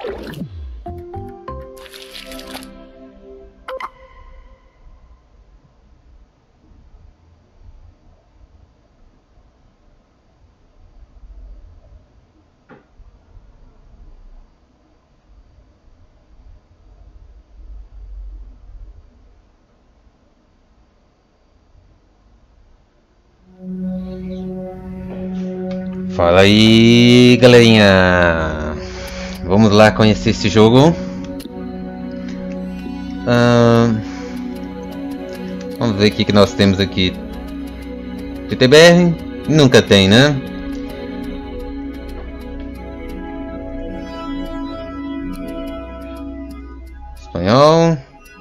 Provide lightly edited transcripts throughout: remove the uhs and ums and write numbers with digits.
Fala aí, galerinha! Vamos lá conhecer esse jogo. Vamos ver o que nós temos aqui. TTBR? Nunca tem, né? Espanhol.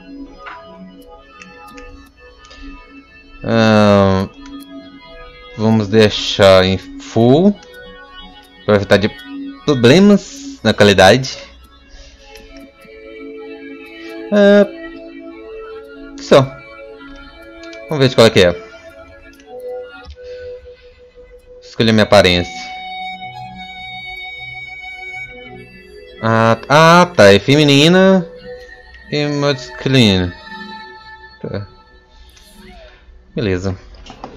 Vamos deixar em full para evitar de problemas na qualidade. Só. Vamos ver de qual é que é. Escolher minha aparência. Tá. É feminina e masculina. Tá. Beleza.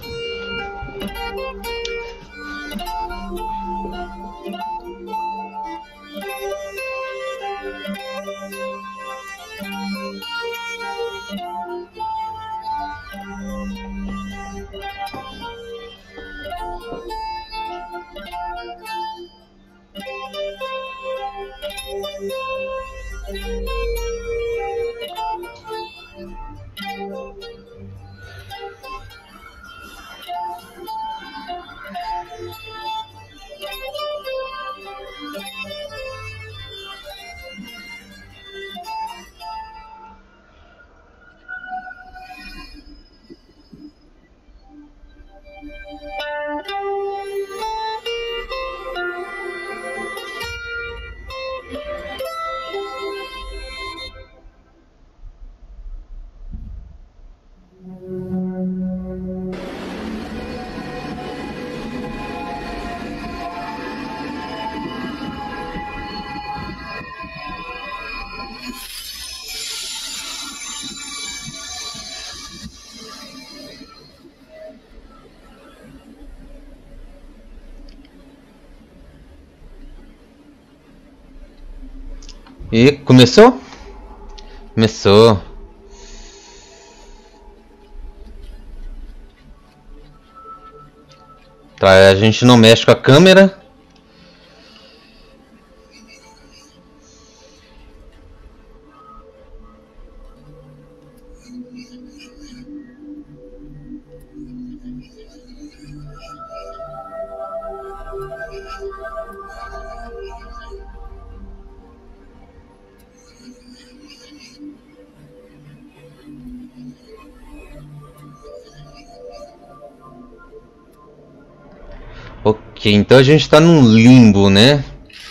E começou? Começou. Tá, a gente não mexe com a câmera. Ok, então a gente tá num limbo, né?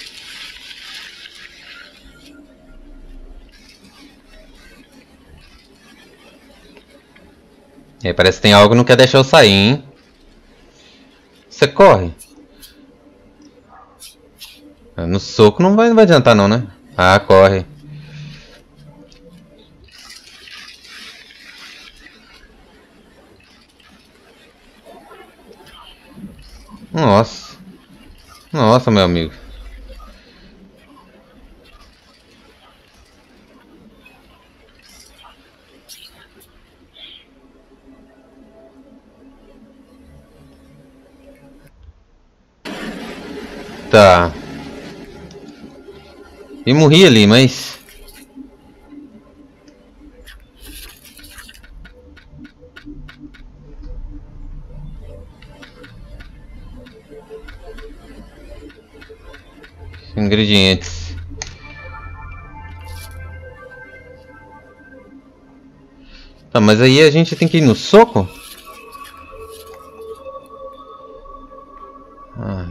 É, parece que tem algo que não quer deixar eu sair, hein? Você corre. No soco não vai adiantar não, né? Ah, corre. Nossa. Nossa, meu amigo. Tá. E morri ali, mas... Ingredientes. Tá, mas aí a gente tem que ir no soco? Ah.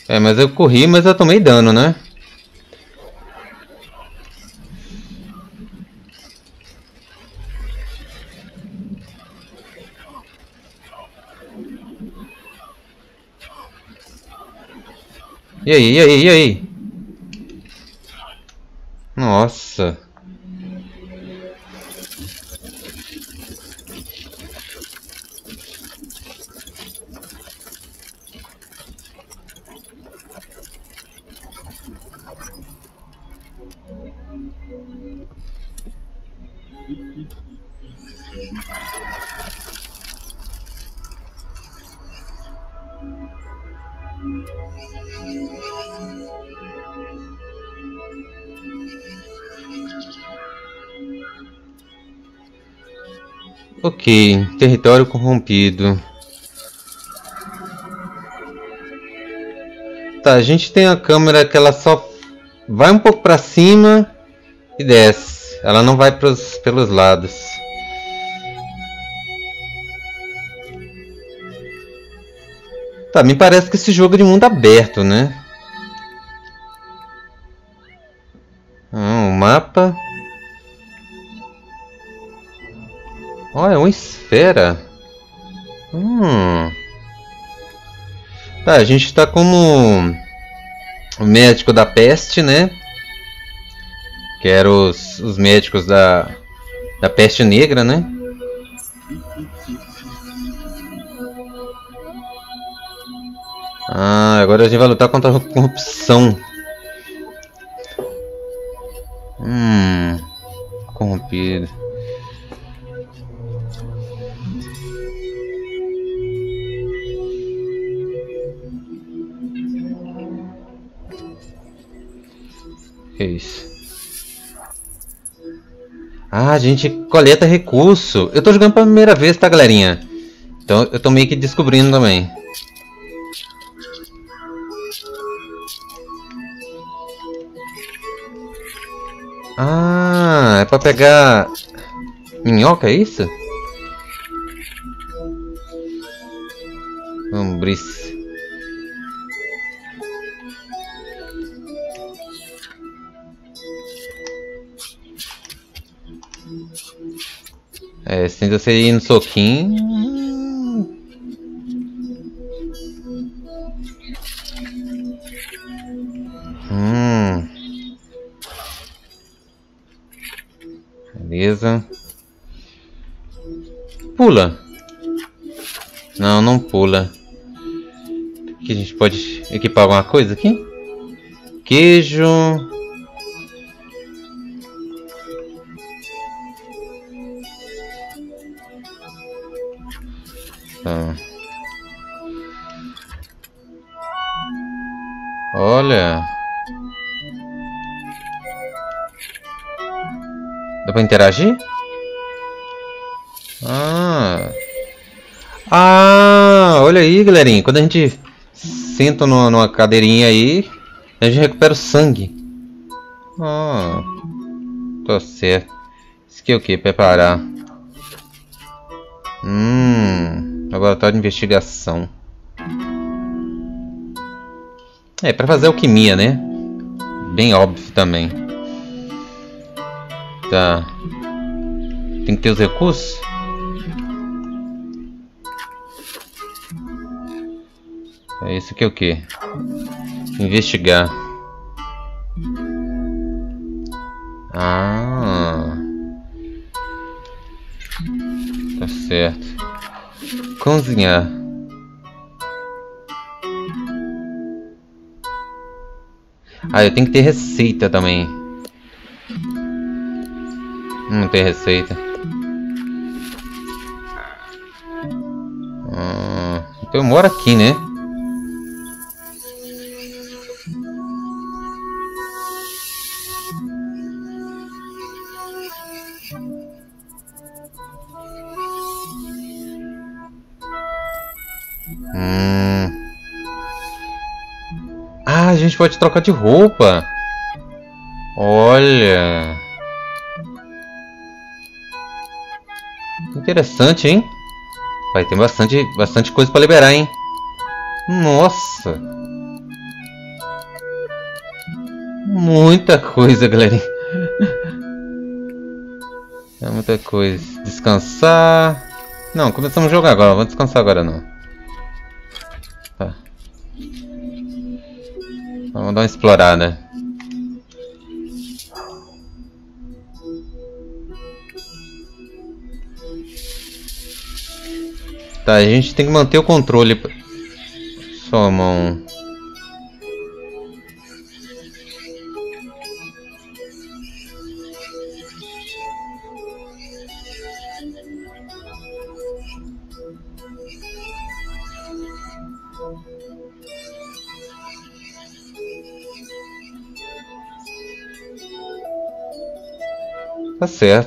É, mas eu corri, mas eu tomei dano, né? E aí, e aí, e aí? Nossa. Ok, território corrompido. Tá, a gente tem a câmera que ela só vai um pouco pra cima e desce. Ela não vai pelos lados. Tá, me parece que esse jogo é de mundo aberto, né? O mapa. Ó, é uma esfera. Tá, a gente tá como o médico da peste, né? Que eram os médicos da peste negra, né? Ah, agora a gente vai lutar contra a corrupção. Corrompido. Que isso? Ah, a gente coleta recurso. Eu tô jogando pela primeira vez, tá, galerinha? Então eu tô meio que descobrindo também. Ah, é pra pegar minhoca, é isso? Lombriz. É, sem você ir no soquinho. Beleza. Pula. Não, não pula. Aqui a gente pode equipar alguma coisa aqui? Queijo. Tá. Olha. Dá pra interagir? Olha aí, galerinha. Quando a gente senta numa cadeirinha aí, a gente recupera o sangue. Tô certo. Isso aqui é o que? Preparar. Laboratório de investigação. É, pra fazer alquimia, né? Bem óbvio também. Tá. Tem que ter os recursos? Isso aqui é o que? Investigar. Tá certo. Cozinhar. Eu tenho que ter receita também. Não tem receita. Então eu moro aqui, né? A gente pode trocar de roupa. Olha. Interessante, hein? Vai ter bastante coisa pra liberar, hein? Nossa. Muita coisa, galerinha. É muita coisa. Descansar. Não, começamos a jogar agora. Vamos descansar agora não. Tá. Vamos dar uma explorada. Tá, a gente tem que manter o controle. Só a mão. Tá certo.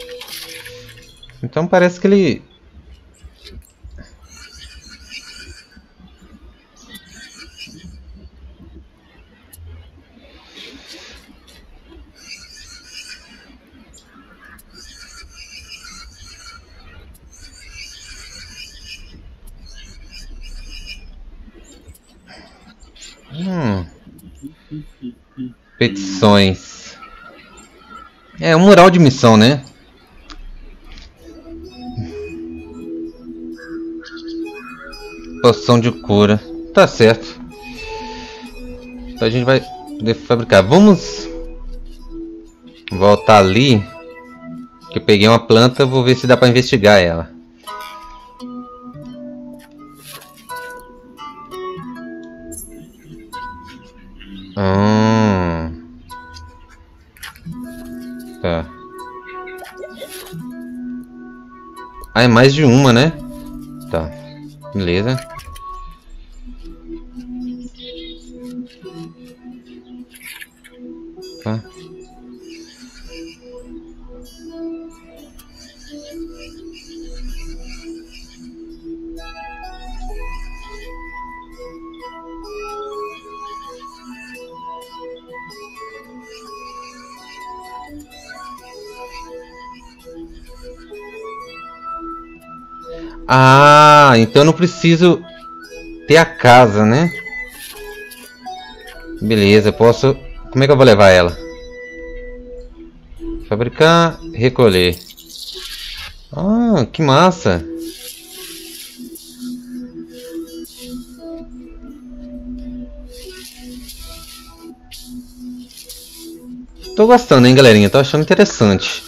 Então parece que ele... Petições. É um mural de missão, né? Poção de cura. Tá certo. Então a gente vai poder fabricar. Vamos voltar ali. Que eu peguei uma planta. Vou ver se dá pra investigar ela. Tá. Ah, é mais de uma, né? Tá. Beleza. Tá. Ah, então eu não preciso ter a casa, né? Beleza, posso... Como é que eu vou levar ela? Fabricar, recolher. Ah, que massa! Tô gostando, hein, galerinha? Tô achando interessante.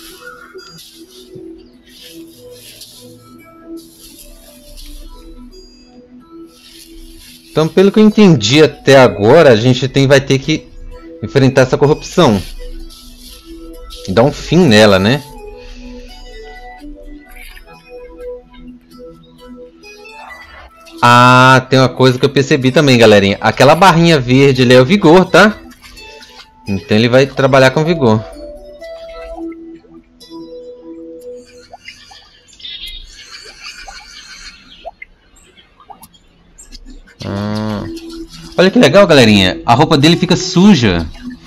Então, pelo que eu entendi até agora, a gente vai ter que enfrentar essa corrupção. E dar um fim nela, né? Ah, tem uma coisa que eu percebi também, galerinha. Aquela barrinha verde ali é o vigor, tá? Então ele vai trabalhar com vigor. Olha que legal, galerinha. A roupa dele fica suja.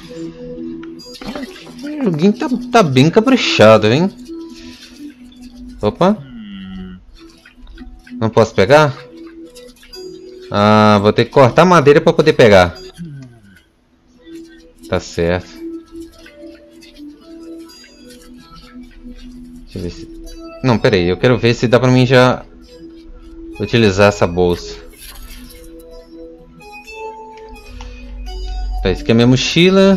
O joguinho tá bem caprichado, hein? Opa. Não posso pegar? Ah, vou ter que cortar madeira para poder pegar. Tá certo. Deixa eu ver se... Não, pera aí. Eu quero ver se dá pra mim já utilizar essa bolsa. Tá, isso aqui é a minha mochila.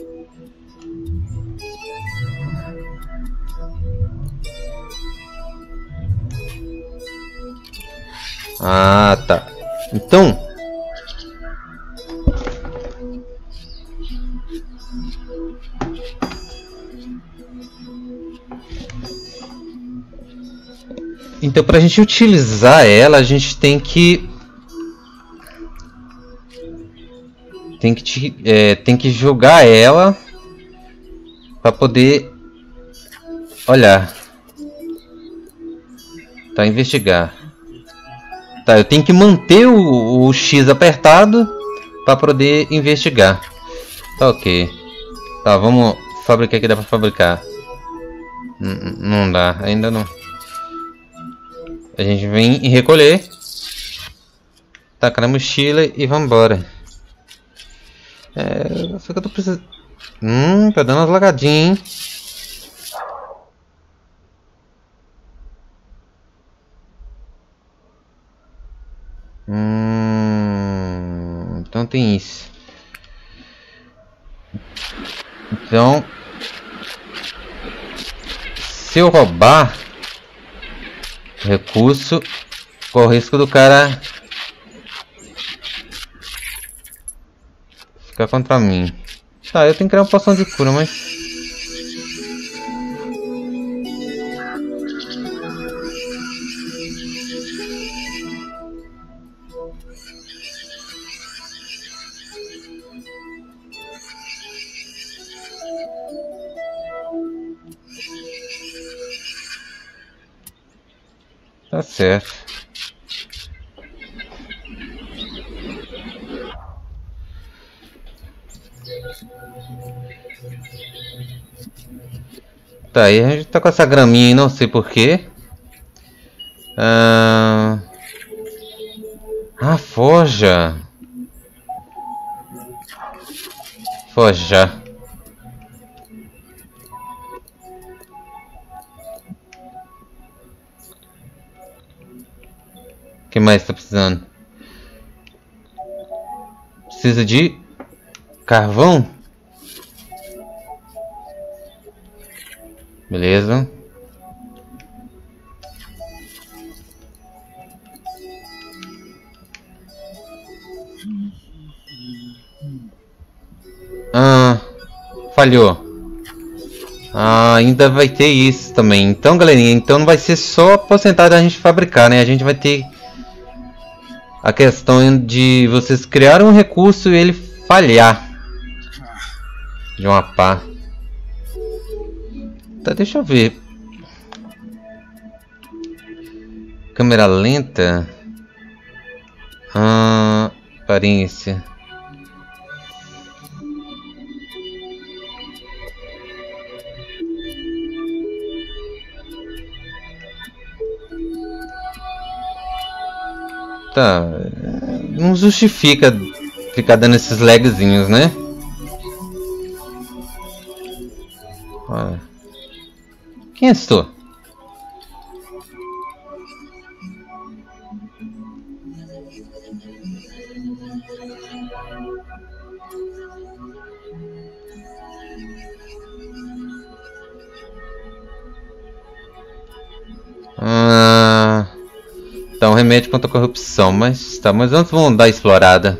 Ah, tá. Então, para a gente utilizar ela, a gente tem que jogar ela para poder olhar. Tá, investigar. Tá, eu tenho que manter o X apertado para poder investigar. Tá, ok. Tá, vamos fabricar aqui, dá para fabricar. Não dá, ainda não. A gente vem e recolher. Taca na mochila e vambora. Só que eu tô precisando... tá dando umas lagadinhas, hein? Então tem isso. Então... se eu roubar recurso, corre o risco do cara ficar contra mim. Tá, eu tenho que criar uma poção de cura, mas... tá certo. Tá, aí a gente tá com essa graminha aí, não sei porquê. Forja. Forja. O que mais tá precisando? Precisa de carvão? Beleza. Falhou. Ainda vai ter isso também. Então, galerinha, então não vai ser só a porcentagem da gente fabricar, né? A gente vai ter a questão de vocês criarem um recurso e ele falhar de uma pá. Tá, deixa eu ver. Câmera lenta. Aparência. Tá, não justifica ficar dando esses lagzinhos, né? Quem és tu? Então, remédio contra a corrupção, mas tá, mas antes vamos dar explorada.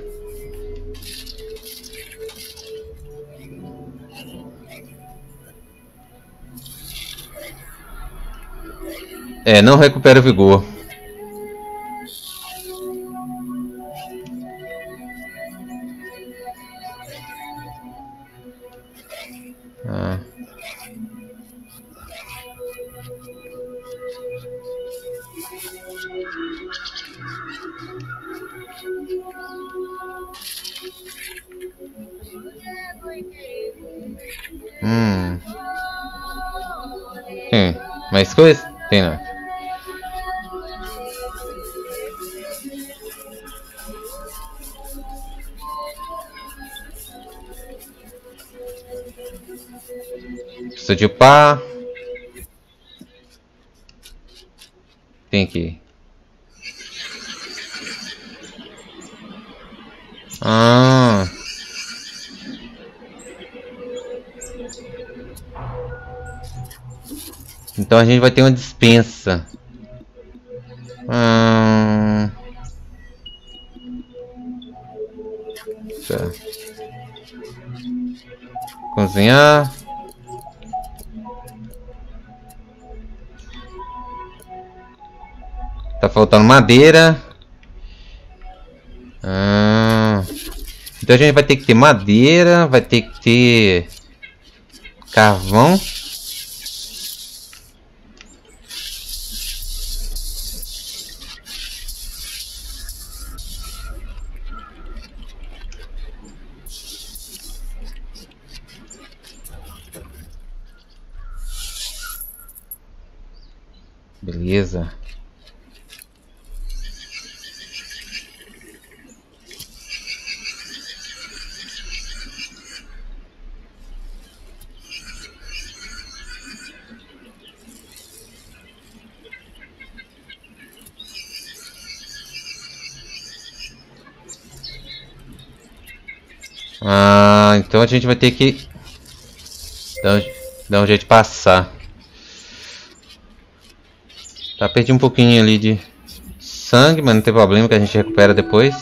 Não recupera o vigor. Tem mais coisa? Tem não. Preciso de pá. Tem aqui. Então a gente vai ter uma dispensa. Tá. Cozinhar. Tá faltando madeira. Então a gente vai ter que ter madeira, vai ter que ter carvão. Beleza. Ah, então a gente vai ter que dar um jeito de passar. Tá, perdi um pouquinho ali de sangue, mas não tem problema que a gente recupera depois.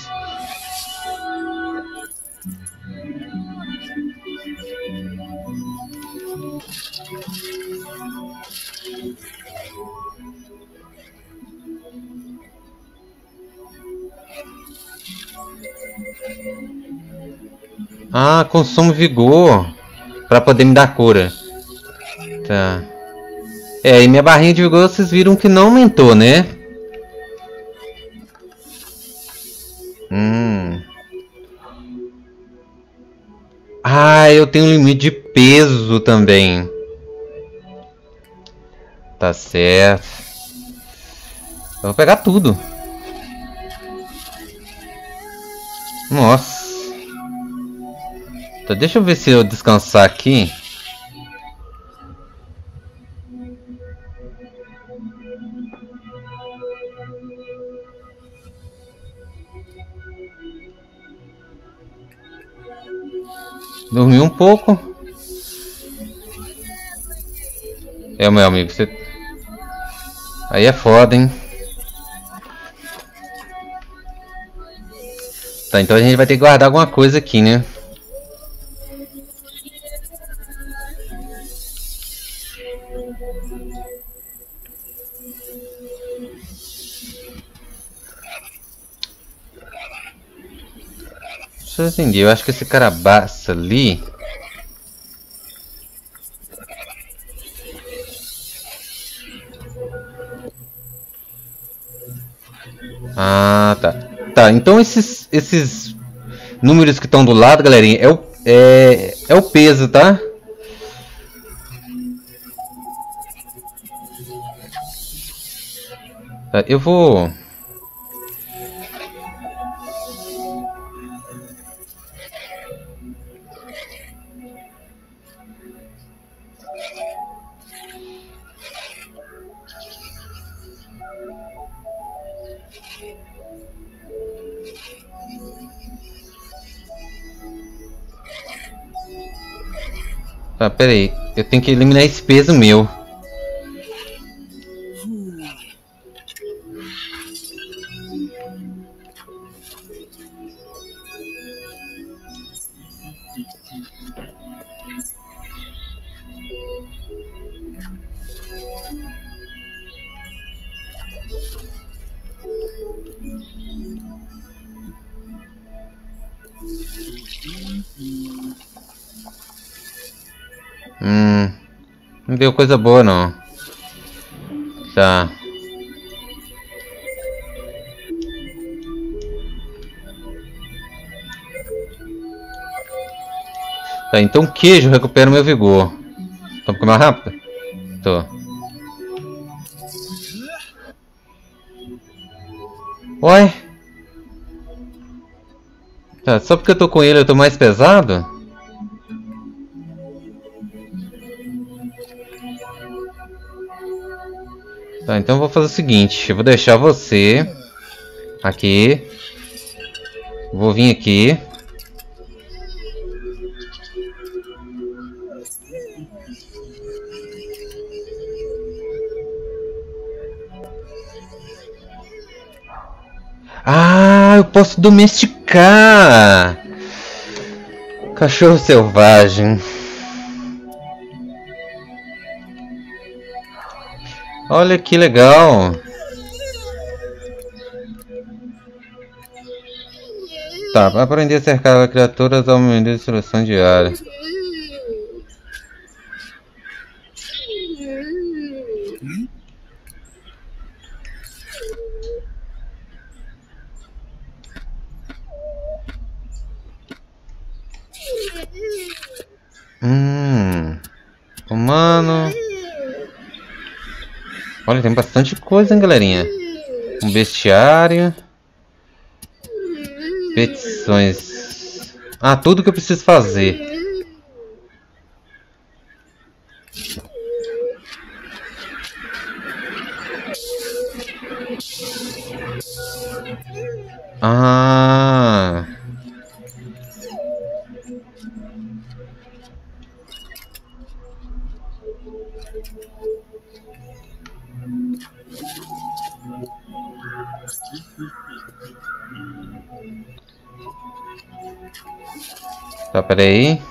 Ah, consumo vigor pra poder me dar cura. Tá. É, e minha barrinha de vigor vocês viram que não aumentou, né? Ah, eu tenho um limite de peso também. Tá certo. Eu vou pegar tudo. Nossa. Então, deixa eu ver se eu descansar aqui. Dormi um pouco. É, meu amigo, você... Aí é foda, hein? Tá, então a gente vai ter que guardar alguma coisa aqui, né? Deixa eu entender, eu acho que esse carabaça ali... Ah, tá. Tá, então esses números que estão do lado, galerinha, é o peso, tá? Tá, eu vou... Tá, pera aí. Eu tenho que eliminar esse peso meu. Não deu coisa boa, não. Tá. Tá, então queijo recupera meu vigor. Tô ficando mais rápido? Tô. Ué? Tá, só porque eu tô com ele eu tô mais pesado? Tá, então eu vou fazer o seguinte. Eu vou deixar você aqui. Vou vir aqui. Ah, eu posso domesticar! Cachorro selvagem. Olha que legal. Tá, para aprender a cercar criaturas ao menu de seleção diária. Humano. Olha, tem bastante coisa, hein, galerinha. Um bestiário. Petições. Ah, tudo que eu preciso fazer. Ah. Tá, peraí.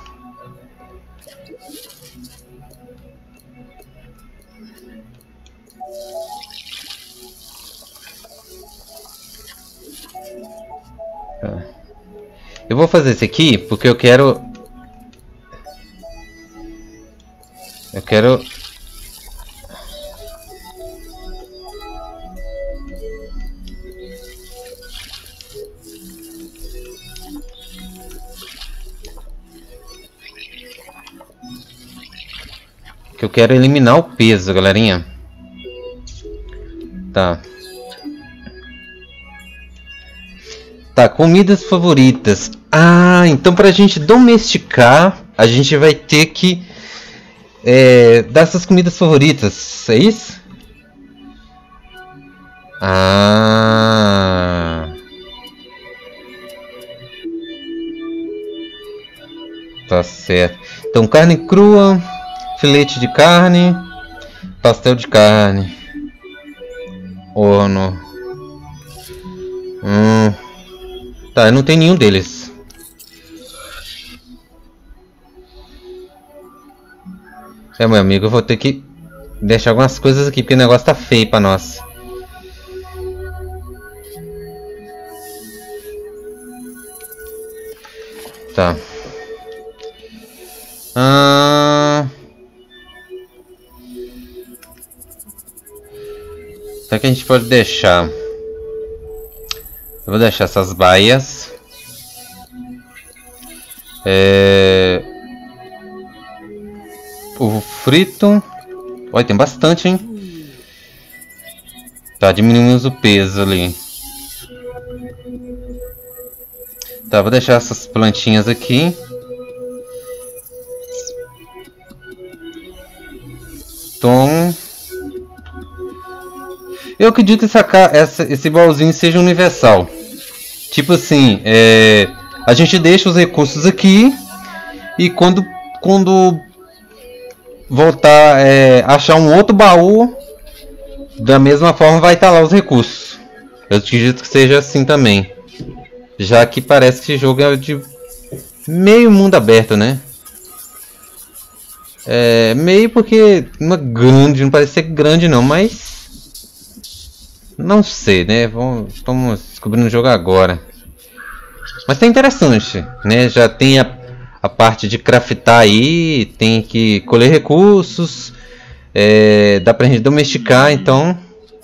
Tá. Eu vou fazer esse aqui porque eu quero... Que eu quero eliminar o peso, galerinha. Tá. Tá, comidas favoritas. Ah, então pra gente domesticar, a gente vai ter que dar essas comidas favoritas, é isso? Ah. Tá certo. Então, carne crua, filete de carne, pastel de carne, horno. Tá, não tem nenhum deles. Meu amigo, eu vou ter que deixar algumas coisas aqui porque o negócio tá feio pra nós. Tá. Será que a gente pode deixar? Eu vou deixar essas baias. Ovo frito. Olha, tem bastante, hein? Tá, diminuímos o peso ali. Tá, vou deixar essas plantinhas aqui. Tom. Eu acredito que esse baúzinho seja universal. Tipo assim, a gente deixa os recursos aqui e quando voltar achar um outro baú, da mesma forma vai estar lá os recursos. Eu acredito que seja assim também. Já que parece que esse jogo é de meio mundo aberto, né? Meio porque não é grande, não parece ser grande não, mas... Não sei, né? Estamos descobrindo o jogo agora. Mas tá interessante, né? Já tem a parte de craftar aí, tem que colher recursos, dá pra gente domesticar, então...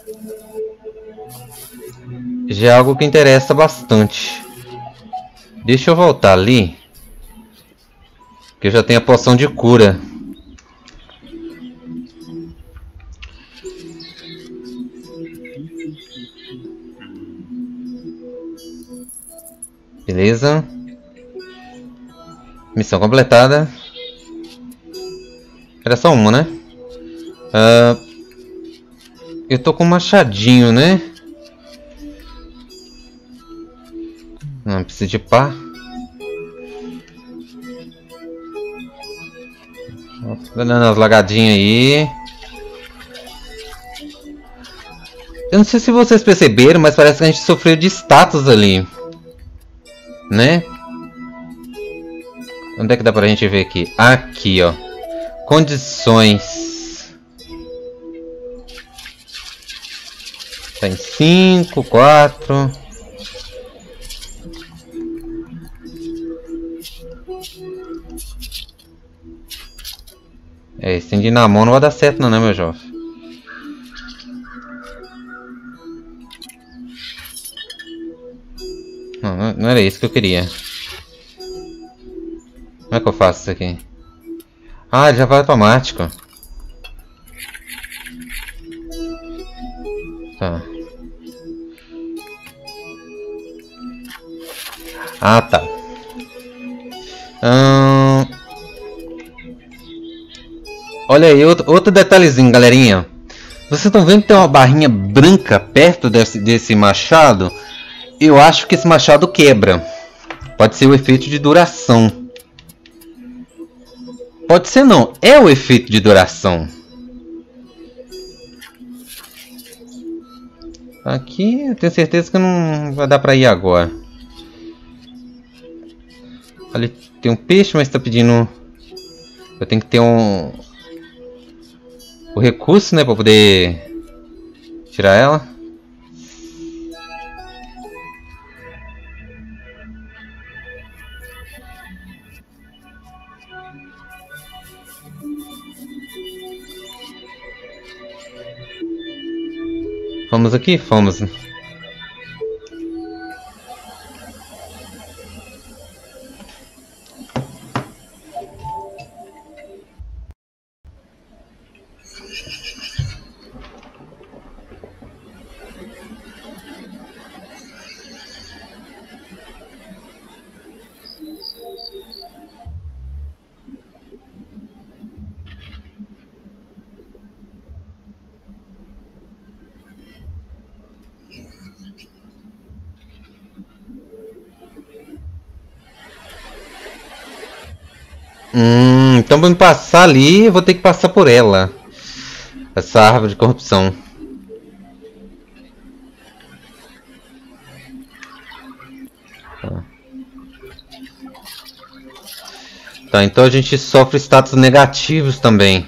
Já é algo que interessa bastante. Deixa eu voltar ali, que eu já tenho a poção de cura. Beleza. Missão completada. Era só uma, né? Eu tô com um machadinho, né? Não, precisa de pá. Tá dando as lagadinhas aí. Eu não sei se vocês perceberam, mas parece que a gente sofreu de status ali, né? Onde é que dá pra gente ver aqui? Aqui, ó. Condições. Tá em 5, 4. Estender na mão não vai dar certo não, né, meu jovem? Não era isso que eu queria. Como é que eu faço isso aqui? Ah, ele já vai automático. Tá. Ah, tá. Olha aí, outro detalhezinho, galerinha. Vocês estão vendo que tem uma barrinha branca perto desse machado? Eu acho que esse machado quebra. Pode ser o efeito de duração. Pode ser não, é o efeito de duração. Aqui eu tenho certeza que não vai dar pra ir agora. Ali tem um peixe, mas tá pedindo... Eu tenho que ter o recurso, né, pra poder tirar ela. Fomos aqui? Fomos. Então pra me passar ali, eu vou ter que passar por ela. Essa árvore de corrupção. Tá, então a gente sofre status negativos também.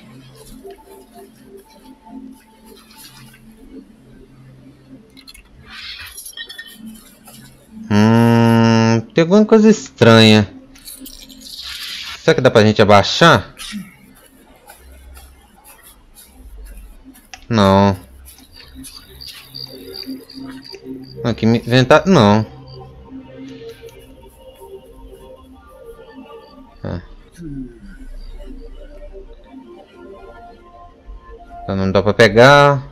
Tem alguma coisa estranha. Será que dá pra gente abaixar? Não. Aqui me inventar. Não. Não dá pra pegar.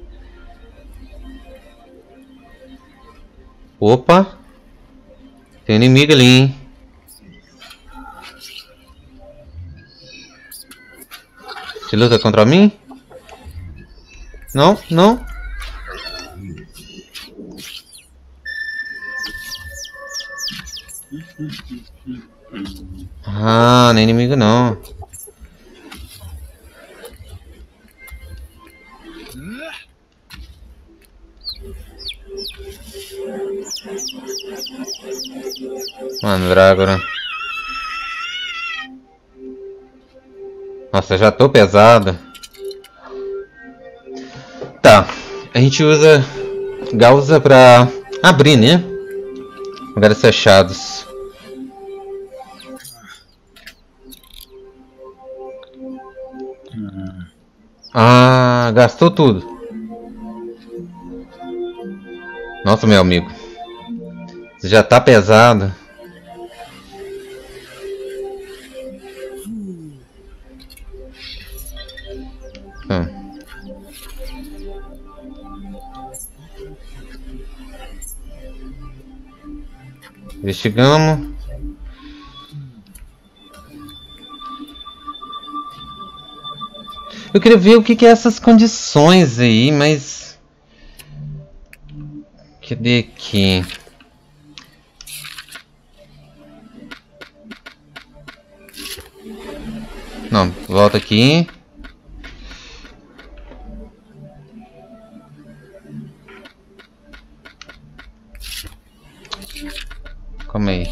Opa. Tem inimigo ali, hein? Você luta contra mim? Não, não. Ah, não é inimigo não. Mandrágora. Nossa, já tô pesado. Tá. A gente usa Gausa pra abrir, né? Lugares fechados. Ah, gastou tudo. Nossa, meu amigo. Você já tá pesado. Investigamos. Eu queria ver o que é essas condições aí, mas... Cadê aqui? Não, volta aqui. Calma aí.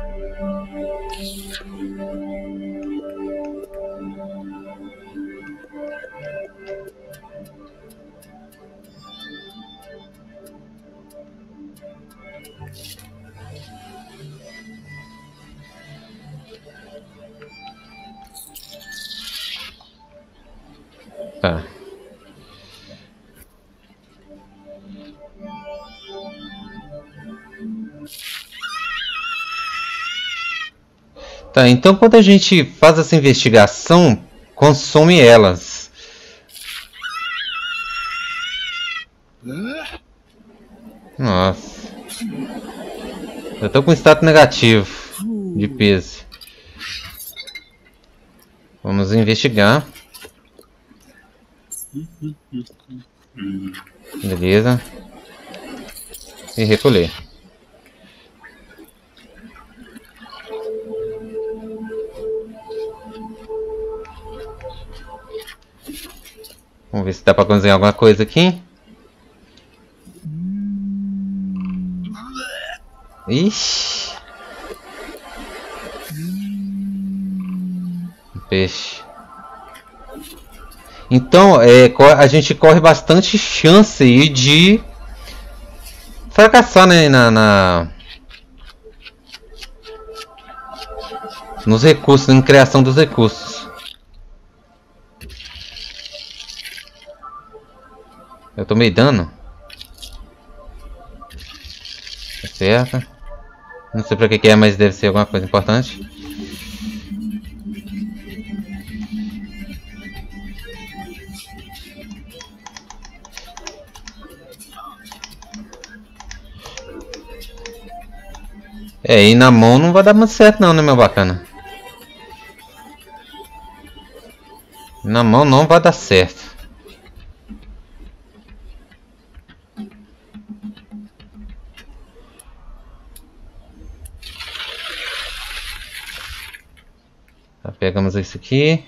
Tá. Tá, então quando a gente faz essa investigação, consome elas. Nossa. Eu tô com status negativo de peso. Vamos investigar. Beleza. E recolher. Vamos ver se dá pra cozinhar alguma coisa aqui. Ixi. Peixe. Então, a gente corre bastante chance aí de fracassar, né, nos recursos, na criação dos recursos. Eu tomei dano. Tá certo. Não sei pra que é, mas deve ser alguma coisa importante. E na mão não vai dar muito certo não, né, meu bacana? Na mão não vai dar certo. Tá, pegamos esse aqui.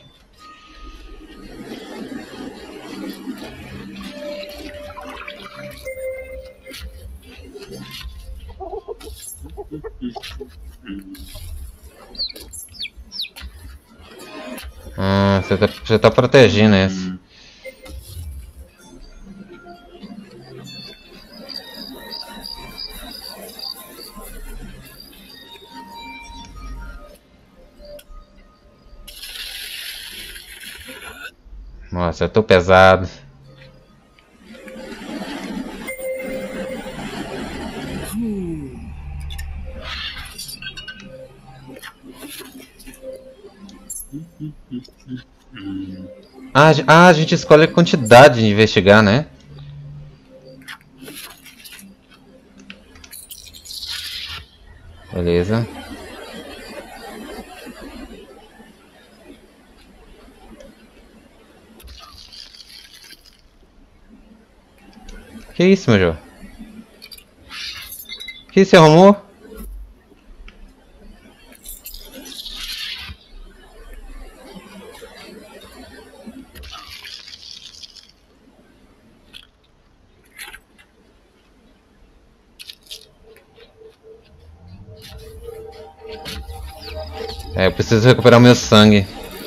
Você tá protegendo esse. Nossa, eu tô pesado. A gente escolhe a quantidade de investigar, né? Beleza. Que isso, meu João? Que isso, arrumou? Eu preciso recuperar o meu sangue.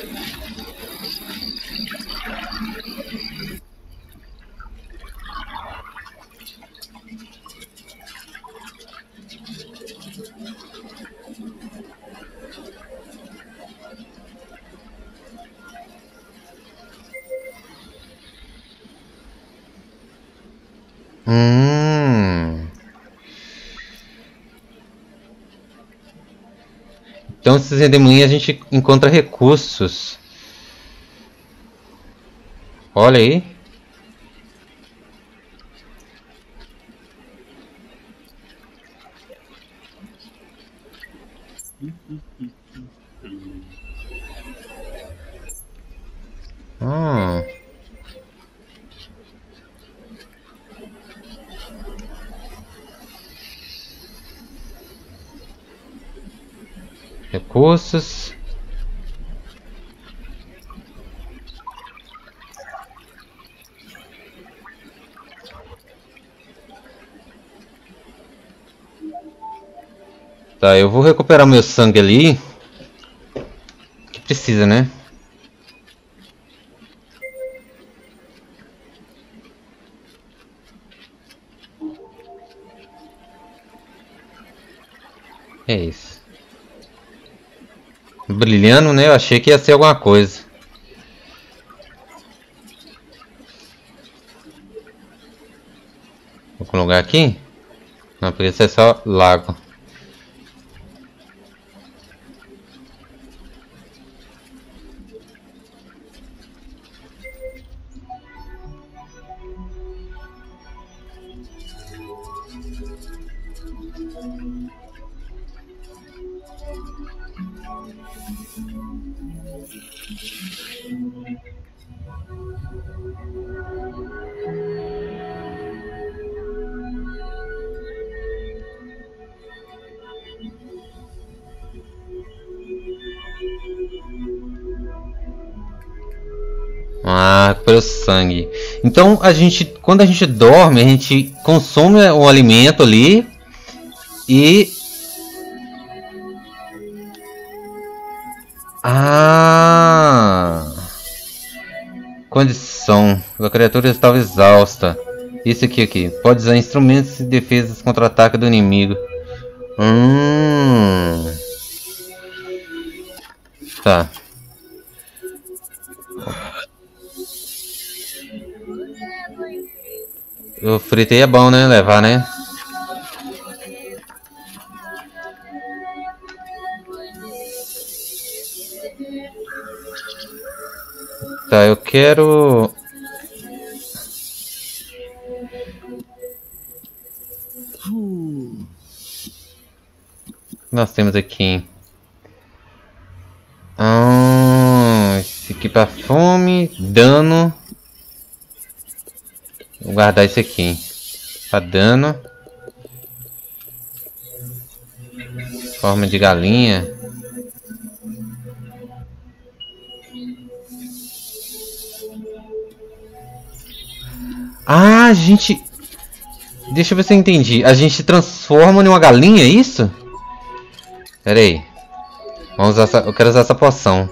Então, esses redemoinhos a gente encontra recursos. Olha aí. Recursos. Tá, eu vou recuperar meu sangue ali. Que precisa, né? É isso. Brilhando, né? Eu achei que ia ser alguma coisa. Vou colocar aqui? Não, porque isso é só lago. Pelo sangue. Então quando a gente dorme, a gente consome o alimento ali e Ah! Condição. A criatura estava exausta. Isso aqui. Pode usar instrumentos e defesas contra o ataque do inimigo. Tá. O frito aí é bom, né? Levar, né? Tá, eu quero... Nós temos aqui. Esse aqui pra fome, dano. Vou guardar esse aqui. Pra dano. Forma de galinha. Ah, a gente... Deixa eu ver se eu entendi. A gente transforma em uma galinha, é isso? Pera aí. Vamos usar essa... Eu quero usar essa poção.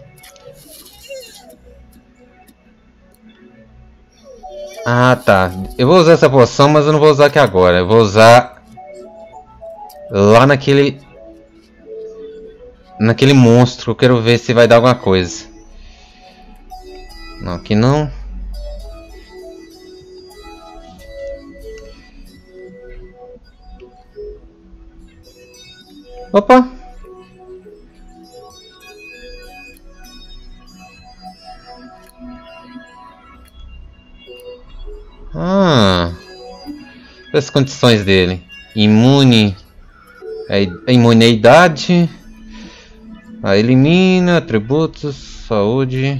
Ah, tá. Eu vou usar essa poção, mas eu não vou usar aqui agora. Eu vou usar... Lá naquele... Naquele monstro. Eu quero ver se vai dar alguma coisa. Não, aqui não. Opa! As condições dele. Imune. A imunidade. Elimina. Atributos. Saúde.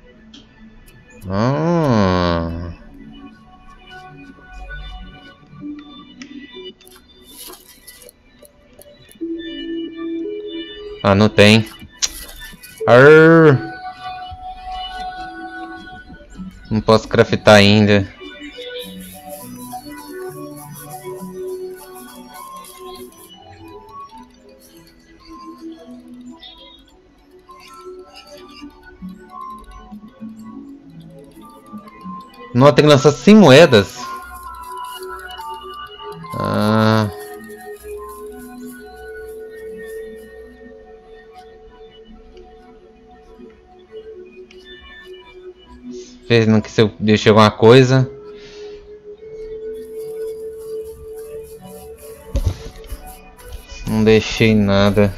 Não tem. Não posso craftar ainda. Não, tem que lançar 100 moedas. Não que se eu deixei alguma coisa. Não deixei nada.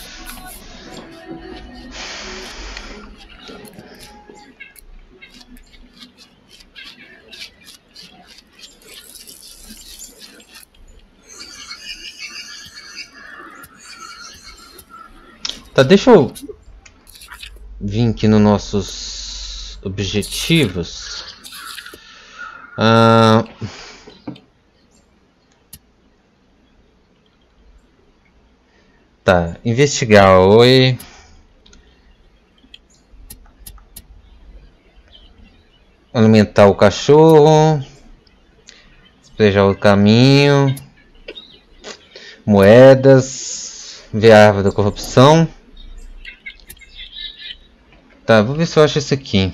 Tá, deixa eu vir aqui nos nossos objetivos. Tá, investigar. Oi. Alimentar o cachorro. Despejar o caminho. Moedas. Ver a árvore da corrupção. Tá, vou ver se eu acho esse aqui.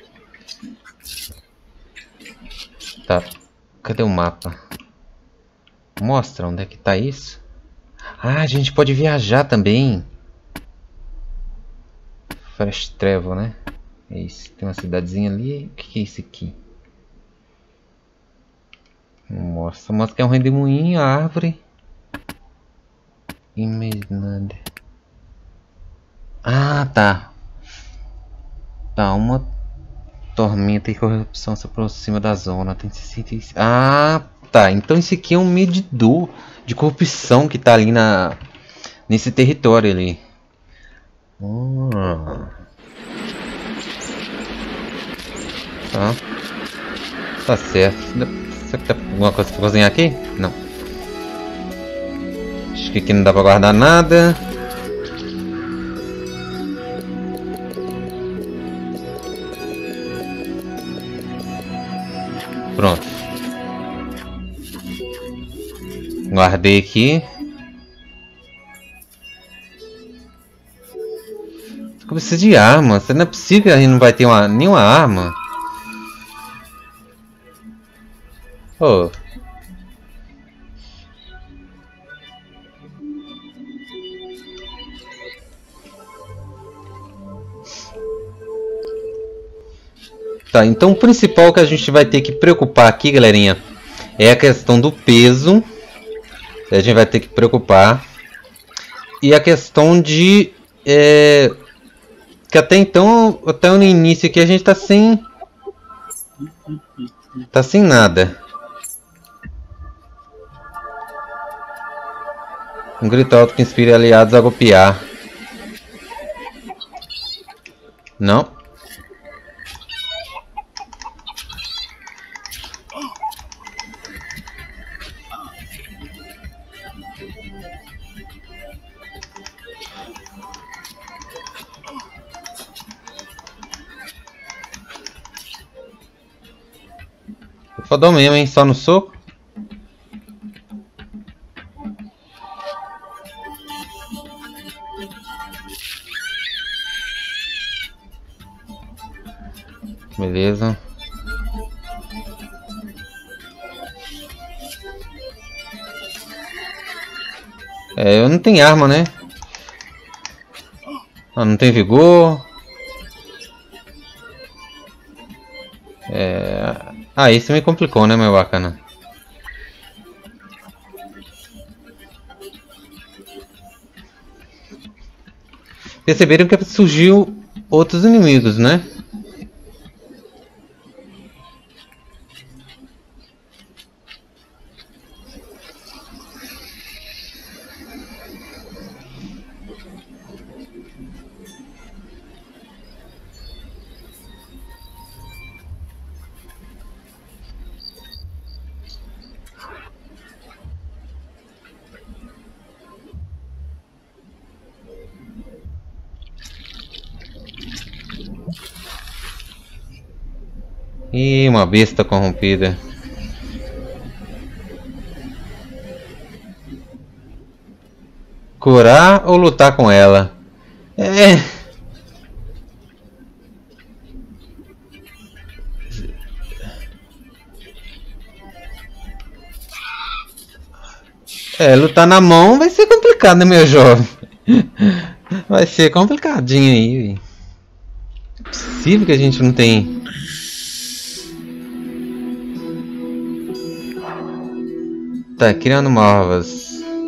Tá, cadê o mapa? Mostra onde é que tá isso. A gente pode viajar também. Fresh Travel, né? É isso, tem uma cidadezinha ali. O que é isso aqui? Mostra que é um redemoinho, a árvore. E mais nada. Tá. Tá, uma tormenta e corrupção se aproxima da zona. Tem 65. Tá. Então esse aqui é um medidor de corrupção que tá ali nesse território ali. Tá certo. Será que tem alguma coisa pra cozinhar aqui? Não. Acho que aqui não dá pra guardar nada. Pronto. Guardei aqui. Eu preciso de arma. Você não é possível que a gente não vai ter nenhuma arma. Oh. Tá, então o principal que a gente vai ter que preocupar aqui, galerinha, é a questão do peso. A gente vai ter que preocupar. E a questão de... que até então, até no início aqui, a gente tá sem... Tá sem nada. Um grito alto que inspire aliados a golpear. Não. Fodão mesmo, hein? Só no soco. Beleza. Eu não tenho arma, né? Ah, não tem vigor. Ah, isso me complicou, né, meu bacana? Perceberam que surgiu outros inimigos, né? Ih, uma besta corrompida. Curar ou lutar com ela? Lutar na mão vai ser complicado, né, meu jovem? Vai ser complicadinho aí. É possível que a gente não tem... Tá, criando novas.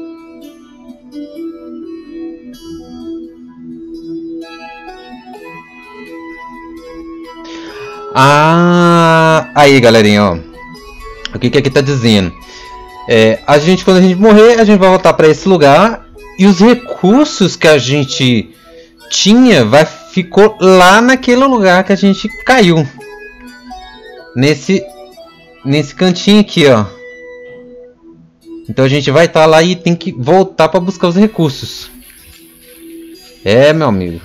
Ah, aí, galerinha, ó. O que aqui tá dizendo? A gente, quando a gente morrer, a gente vai voltar para esse lugar e os recursos que a gente tinha ficou lá naquele lugar que a gente caiu. Nesse cantinho aqui, ó. Então a gente vai estar lá e tem que voltar para buscar os recursos. Meu amigo.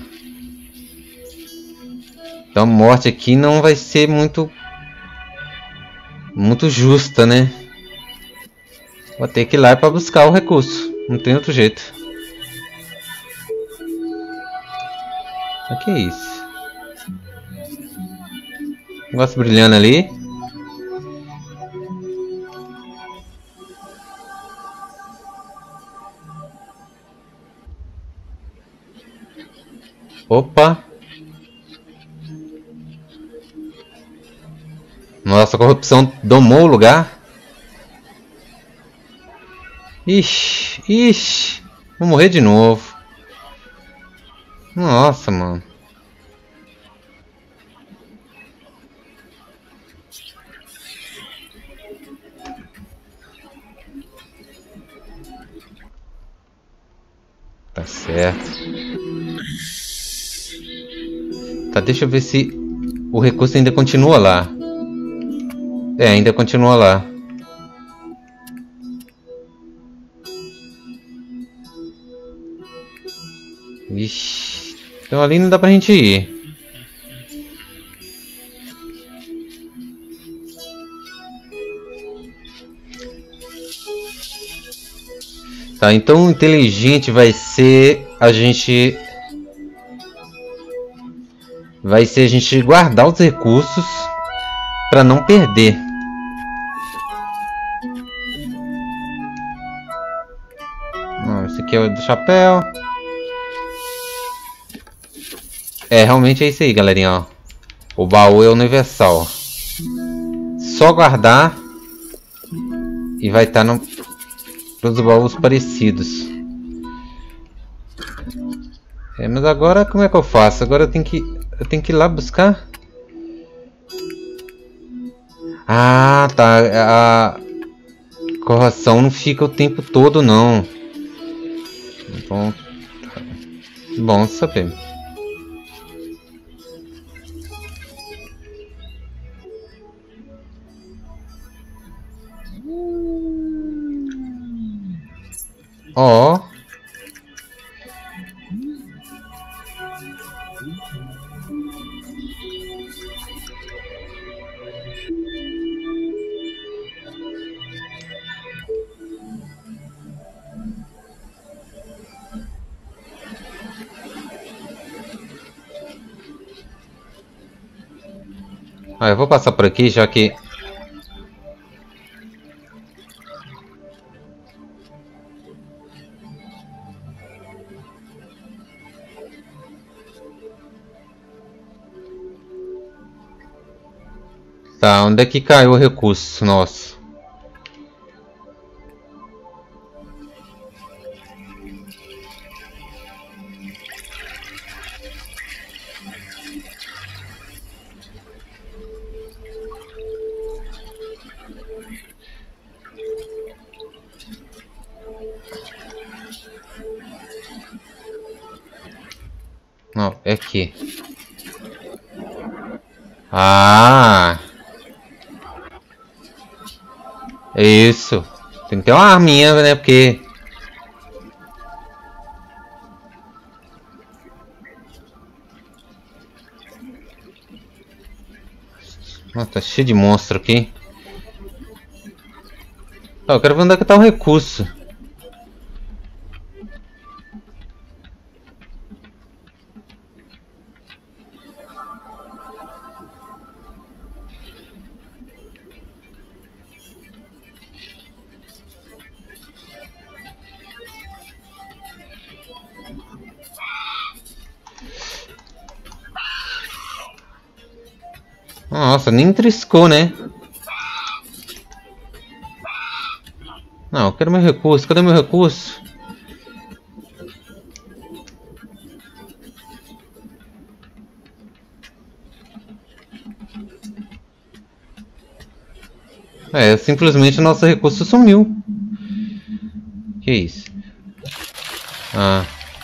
Então a morte aqui não vai ser muito justa, né? Vou ter que ir lá para buscar o recurso. Não tem outro jeito. O que é isso? Negócio brilhando ali. Opa! Nossa, a corrupção domou o lugar. Ixi, vou morrer de novo. Nossa, mano. Tá certo. Tá, deixa eu ver se o recurso ainda continua lá. Ainda continua lá. Ixi. Então ali não dá pra gente ir. Tá, então o inteligente vai ser a gente vai ser a gente guardar os recursos para não perder. Esse aqui é o do chapéu. É, realmente é isso aí, galerinha, ó. O baú é universal. Só guardar e vai estar nos baús parecidos. É, mas agora como é que eu faço? Agora eu tenho que ir lá buscar. Ah, tá. A correção não fica o tempo todo, não. Bom saber. Ó. Eu vou passar por aqui, já que... Tá, onde é que caiu o recurso nosso? Não, é aqui. Ah! É isso. Tem que ter uma arminha, né? Porque... Nossa, tá cheio de monstro aqui. Eu quero ver onde é que tá o recurso. Nossa, nem triscou, né? Não, eu quero meu recurso. Cadê meu recurso? É, simplesmente nosso recurso sumiu. Que isso? Ah.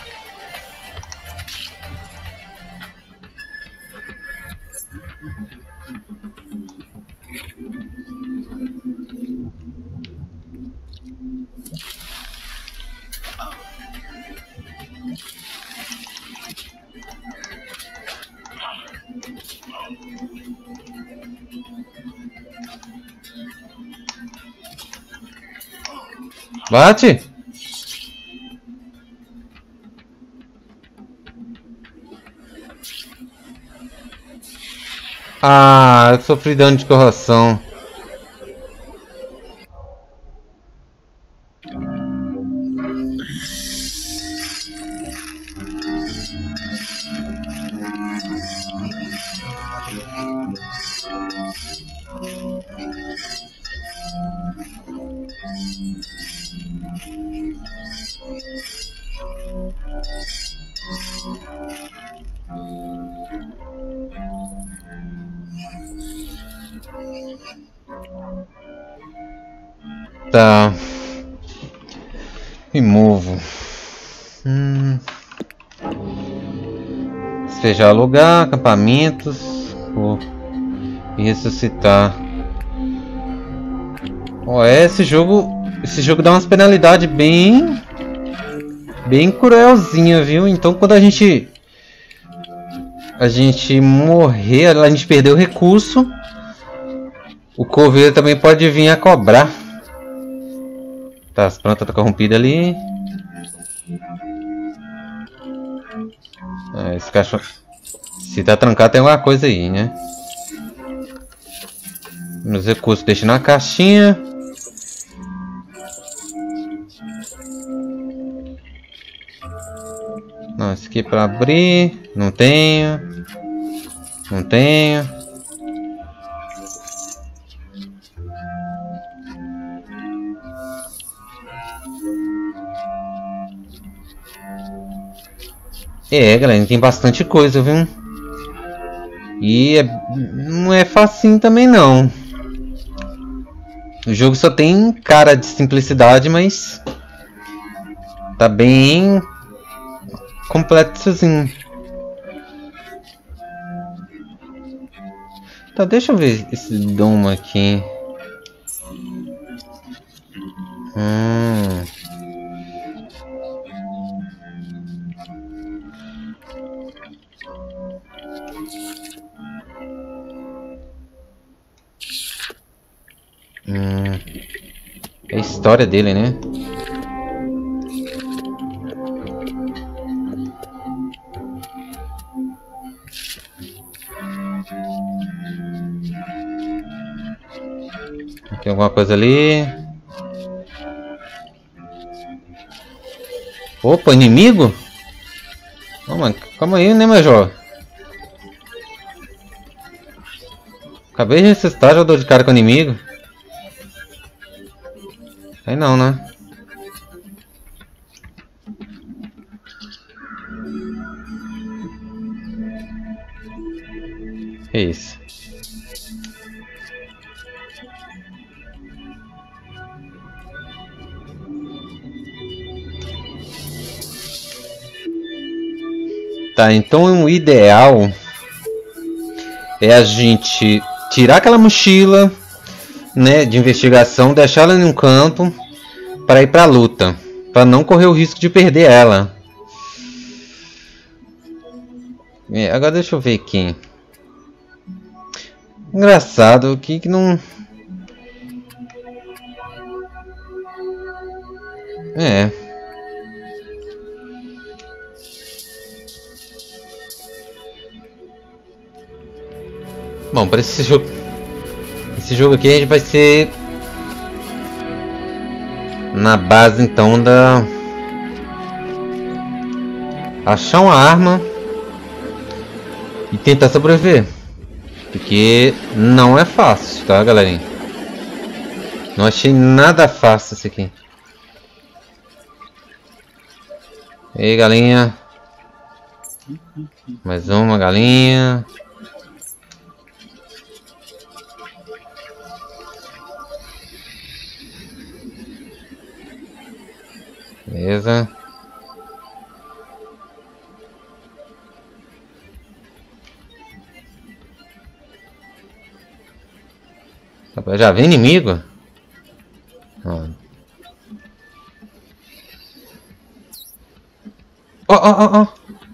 Bate! Ah, eu sofri dano de corrosão. Tá. Removo. Despejar lugar, acampamentos. E ressuscitar. Ó, esse jogo dá umas penalidades bem cruelzinha, viu? Então quando a gente morrer, a gente perder o recurso, o coveiro também pode vir a cobrar. Tá, as plantas estão corrompidas ali. Se tá trancado tem alguma coisa aí, né? Meus recursos deixo na caixinha. Não, esse aqui é pra abrir. Não tenho. Não tenho. É, galera, tem bastante coisa, viu? E não é facinho também, não. O jogo só tem cara de simplicidade, mas tá bem complexozinho. Tá, deixa eu ver esse domo aqui. É a história dele, né? Tem alguma coisa ali? Opa, inimigo? Calma aí, né, meu jovem? Acabei de ressuscitar, já dou de cara com o inimigo. Aí não, né? Que isso? Tá, então o ideal é a gente tirar aquela mochila, né, de investigação, deixar ela em um canto para ir pra luta, para não correr o risco de perder ela. Agora deixa eu ver aqui. Engraçado, o que não... Bom, para esse jogo aqui a gente vai ser na base então da... achar uma arma e tentar sobreviver. Porque não é fácil, tá, galerinha? Não achei nada fácil isso aqui. E aí, galinha. Mais uma galinha. Beleza. Já vem inimigo? Ó.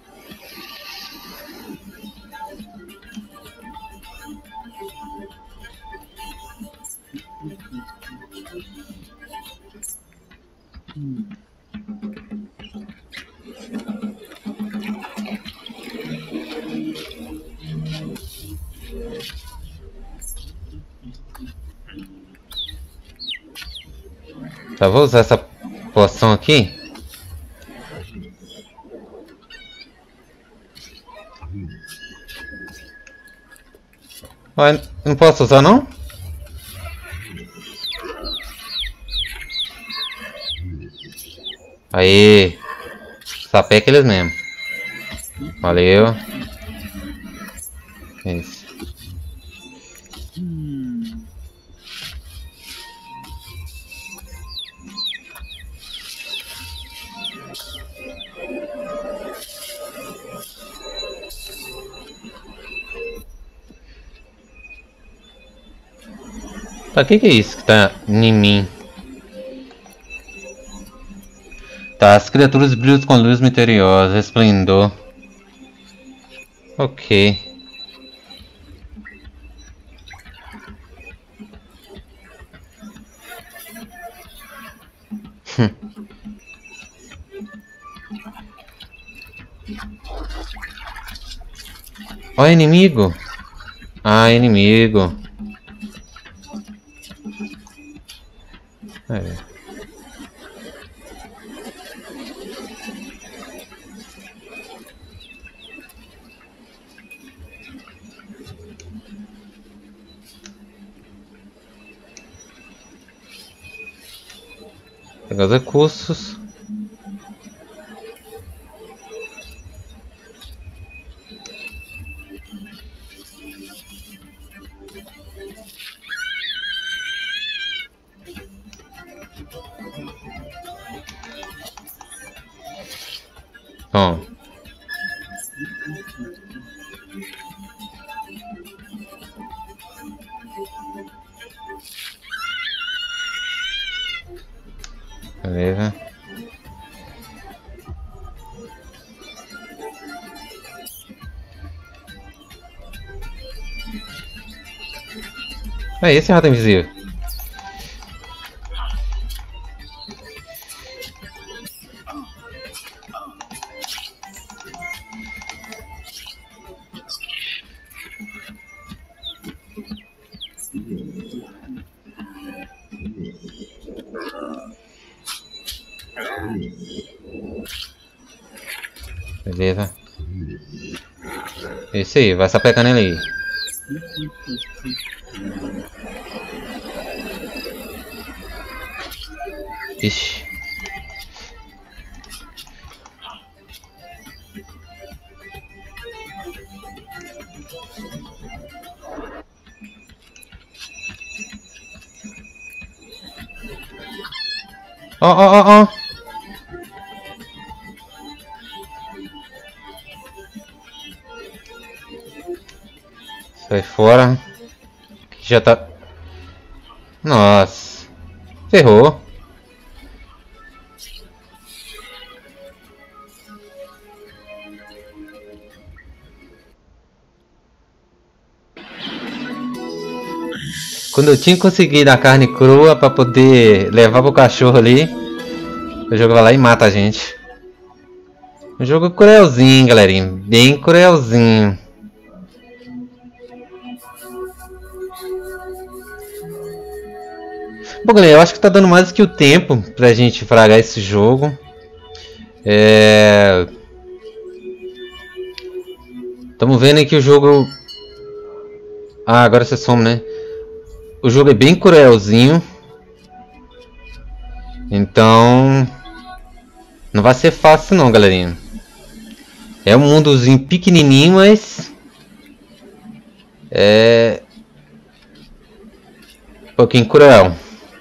Tá, vou usar essa poção aqui. Ué, não posso usar não? Aí, sapeca eles mesmo. Valeu. Isso. Tá, que é isso que tá em mim? Tá, as criaturas brilham com luz misteriosa, esplendor. Ok. Ó, inimigo. Ah, inimigo. É. Pegar os recursos. Ó. Beleza. É esse rato invisível. Beleza. Esse aí, vai sapecando ele aí. Ixi. Ó, ó, ó, ó. Sai fora. Já tá... Nossa. Ferrou. Quando eu tinha conseguido a carne crua pra poder levar pro cachorro ali, o jogo vai lá e mata a gente. Um jogo cruelzinho, galerinha. Bem cruelzinho. Bom, galera, eu acho que tá dando mais do que o tempo pra gente fragar esse jogo. Estamos vendo aí que o jogo... Ah, agora você some, né? O jogo é bem cruelzinho. Então... Não vai ser fácil não, galerinha. É um mundozinho pequenininho, mas... É... Um pouquinho cruel.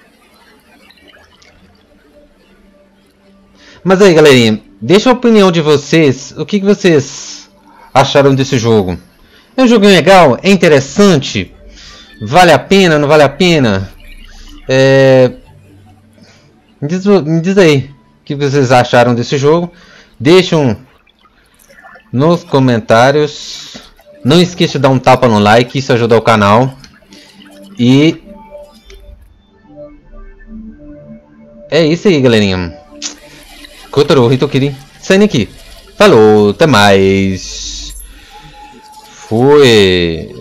Mas aí, galerinha, deixa a opinião de vocês. O que vocês acharam desse jogo? É um jogo legal? É interessante? Vale a pena? Não vale a pena? Me diz aí o que vocês acharam desse jogo. Deixam nos comentários. Não esqueça de dar um tapa no like, isso ajuda o canal. E é isso aí, galerinha. Kotaro Hitokiri saindo aqui. Falou, até mais. Fui.